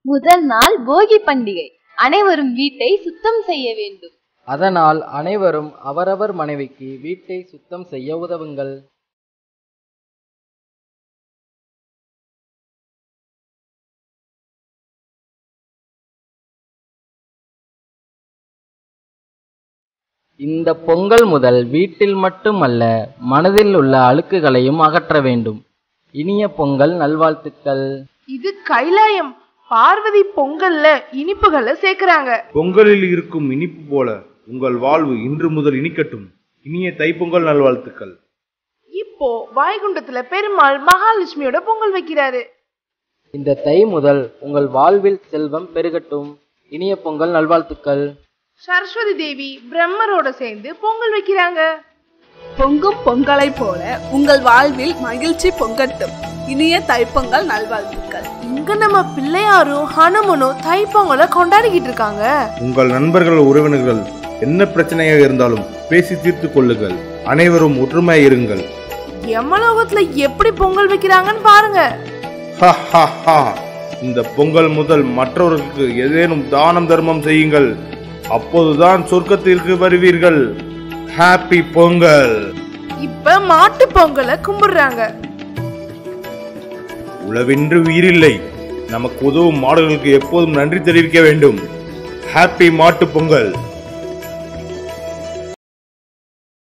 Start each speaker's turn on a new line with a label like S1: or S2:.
S1: முதல் நாள் போகி பண்டிகை. அனைவரும் வீட்டை சுத்தம் செய்ய வேண்டும்.
S2: அதனால் அனைவரும் அவரவர் மனைவிக்கு வீட்டை சுத்தம் செய்ய உதவுங்கள். இந்த பொங்கல் முதல் வீட்டில் மட்டுமல்ல, மனதில் உள்ள அழுக்குகளையும் அகற்ற வேண்டும். இனிய பொங்கல் நல்வாழ்த்துக்கள்.
S3: இது கைலாயம். பார்வதி பொங்கல்ல இனிப்புகளை சேர்க்கிறாங்க.
S4: பொங்கலில் இருக்கும் இனிப்பு போல உங்கள் வாழ்வு இன்று முதல் இனிக்கட்டும். இனிய தைப்பொங்கல் நல்வாழ்த்துக்கள்.
S3: இப்போ வாய்குண்டத்துல பெருமாள் மகாலட்சுமியோட பொங்கல் வைக்கிறாரு.
S2: இந்த தை முதல் உங்கள் வாழ்வில் செல்வம் பெருகட்டும். இனிய பொங்கல் நல்வாழ்த்துக்கள்.
S3: சரஸ்வதி தேவி பிரம்மரோட சேர்ந்து பொங்கல் வைக்கிறாங்க.
S5: பொங்கும் பொங்கலை போல உங்கள் வாழ்வில் மகிழ்ச்சி பொங்கட்டும். இனிய தைப்பொங்கல் நல்வாழ்த்துக்கள்.
S3: இங்க நம்ம பிள்ளையாரும் ஹனுமனும் தைப்பொங்கலை கொண்டாடிக்கிட்டு இருக்காங்க.
S4: உங்கள் நண்பர்கள் உறவினர்கள் என்ன பிரச்சனையாக இருந்தாலும் பேசி தீர்த்து கொள்ளுங்கள். அனைவரும் ஒற்றுமையாக இருங்கள்.
S3: யமலோகத்துல எப்படி பொங்கல் வைக்கிறாங்கன்னு பாருங்க.
S4: இந்த பொங்கல் முதல் மற்றவர்களுக்கு ஏதேனும் தானம் தர்மம் செய்யுங்கள். அப்போதுதான் சொர்க்கத்திற்கு வருவீர்கள். ஹாப்பி பொங்கல்.
S3: இப்ப மாட்டு பொங்கலை கும்பிடுறாங்க.
S4: உழவின்றி உயிரில்லை. நமக்கு உதவும் மாடுகளுக்கு எப்போதும் நன்றி தெரிவிக்க வேண்டும். ஹாப்பி மாட்டு பொங்கல்.